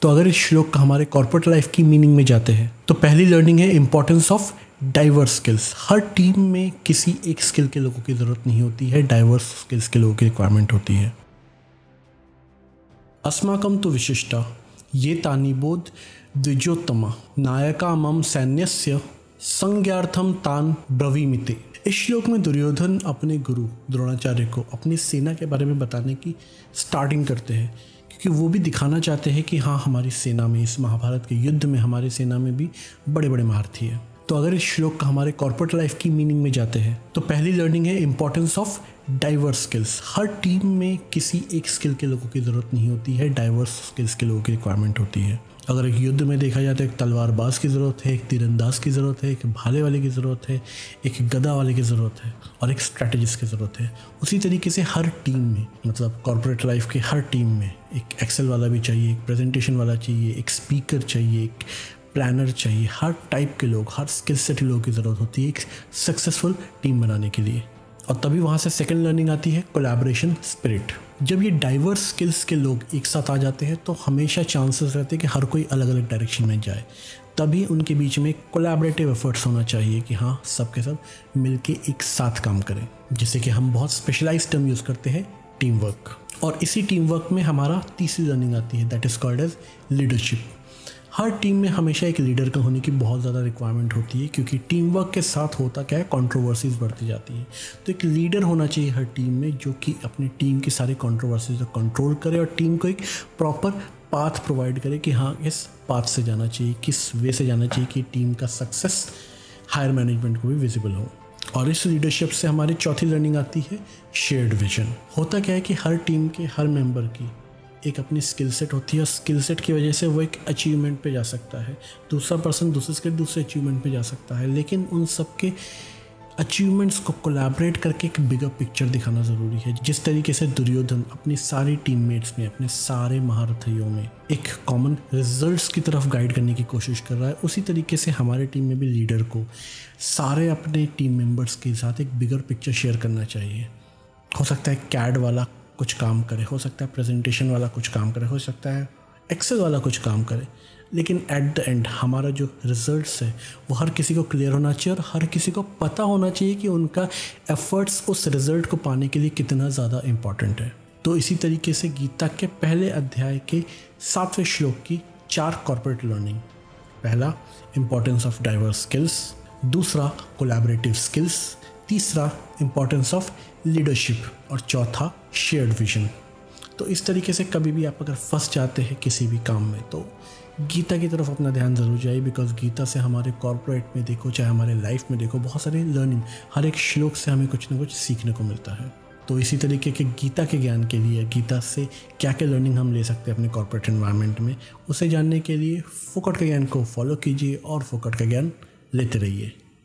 तो अगर इस श्लोक का हमारे कॉर्पोरेट लाइफ की मीनिंग में जाते हैं तो पहली लर्निंग है इंपॉर्टेंस ऑफ डाइवर्स स्किल्स। हर टीम में किसी एक स्किल के लोगों की ज़रूरत नहीं होती है, डाइवर्स स्किल्स के लोगों की रिक्वायरमेंट होती है। अस्माकं तु विशिष्टा ये तानिबोध द्विजोत्तमा नायका मम सैन्यस्य संज्ञार्थम तान ब्रवीमिते। इस श्लोक में दुर्योधन अपने गुरु द्रोणाचार्य को अपनी सेना के बारे में बताने की स्टार्टिंग करते हैं, क्योंकि वो भी दिखाना चाहते हैं कि हाँ, हमारी सेना में, इस महाभारत के युद्ध में हमारी सेना में भी बड़े बड़े महारथी हैं। तो अगर इस श्लोक का हमारे कॉर्पोरेट लाइफ की मीनिंग में जाते हैं तो पहली लर्निंग है इंपॉर्टेंस ऑफ डाइवर्स स्किल्स। हर टीम में किसी एक स्किल के लोगों की ज़रूरत नहीं होती है, डाइवर्स स्किल्स के लोगों की रिक्वायरमेंट होती है। अगर एक युद्ध में देखा जाए तो एक तलवारबाज की ज़रूरत है, एक तीरंदाज की ज़रूरत है, एक भाले वाले की ज़रूरत है, एक गदा वाले की ज़रूरत है और एक स्ट्रैटेजिस्ट की ज़रूरत है। उसी तरीके से हर टीम में, मतलब कॉर्पोरेट लाइफ के हर टीम में एक एक्सेल वाला भी चाहिए, एक प्रेजेंटेशन वाला चाहिए, एक स्पीकर चाहिए, एक प्लानर चाहिए। हर टाइप के लोग, हर स्किल सेट लोगों की ज़रूरत होती है एक सक्सेसफुल टीम बनाने के लिए। और तभी वहाँ से सेकंड लर्निंग आती है कोलैबोरेशन स्पिरिट। जब ये डाइवर्स स्किल्स के लोग एक साथ आ जाते हैं तो हमेशा चांसेस रहते हैं कि हर कोई अलग अलग डायरेक्शन में जाए। तभी उनके बीच में कोलैबोरेटिव एफर्ट्स होना चाहिए कि हाँ, सब के सब मिलके एक साथ काम करें, जिसे कि हम बहुत स्पेशलाइज्ड टर्म यूज़ करते हैं, टीम वर्क। और इसी टीम वर्क में हमारा तीसरी लर्निंग आती है, that is called edge leadership. हर टीम में हमेशा एक लीडर का होने की बहुत ज़्यादा रिक्वायरमेंट होती है, क्योंकि टीम वर्क के साथ होता क्या है, कंट्रोवर्सीज बढ़ती जाती है। तो एक लीडर होना चाहिए हर टीम में जो कि अपनी टीम की सारी कंट्रोवर्सीज को कंट्रोल करे और टीम को एक प्रॉपर पाथ प्रोवाइड करे कि हाँ, इस पाथ से जाना चाहिए, किस वे से जाना चाहिए कि टीम का सक्सेस हायर मैनेजमेंट को भी विजिबल हो। और इस लीडरशिप से हमारी चौथी लर्निंग आती है शेयर्ड विजन। होता क्या है कि हर टीम के हर मेंबर की एक अपनी स्किल सेट होती है और स्किल सेट की वजह से वो एक अचीवमेंट पे जा सकता है, दूसरा पर्सन दूसरे स्किल दूसरे अचीवमेंट पे जा सकता है। लेकिन उन सब के अचीवमेंट्स को कोलैबोरेट करके एक बिगर पिक्चर दिखाना ज़रूरी है। जिस तरीके से दुर्योधन अपनी सारी टीममेट्स में, अपने सारे महारथियों में एक कॉमन रिजल्ट्स की तरफ गाइड करने की कोशिश कर रहा है, उसी तरीके से हमारे टीम में भी लीडर को सारे अपने टीम मेम्बर्स के साथ एक बिगर पिक्चर शेयर करना चाहिए। हो सकता है कैड वाला कुछ काम करे, हो सकता है प्रेजेंटेशन वाला कुछ काम करे, हो सकता है एक्सेल वाला कुछ काम करे, लेकिन एट द एंड हमारा जो रिजल्ट्स है वो हर किसी को क्लियर होना चाहिए और हर किसी को पता होना चाहिए कि उनका एफर्ट्स उस रिजल्ट को पाने के लिए कितना ज़्यादा इम्पॉर्टेंट है। तो इसी तरीके से गीता के पहले अध्याय के 7वें श्लोक की 4 कॉर्पोरेट लर्निंग। पहला, इंपॉर्टेंस ऑफ डाइवर्स स्किल्स। दूसरा, कोलैबोरेटिव स्किल्स। तीसरा, इंपॉर्टेंस ऑफ लीडरशिप। और चौथा, शेयर्ड विजन। तो इस तरीके से कभी भी आप अगर फंस जाते हैं किसी भी काम में तो गीता की तरफ अपना ध्यान ज़रूर जाइए, बिकॉज गीता से हमारे कॉर्पोरेट में देखो, चाहे हमारे लाइफ में देखो, बहुत सारी लर्निंग, हर एक श्लोक से हमें कुछ ना कुछ सीखने को मिलता है। तो इसी तरीके के गीता के ज्ञान के लिए, गीता से क्या क्या लर्निंग हम ले सकते हैं अपने कॉर्पोरेट एनवायरनमेंट में, उसे जानने के लिए फोकट के ज्ञान को फॉलो कीजिए और फोकट का ज्ञान लेते रहिए।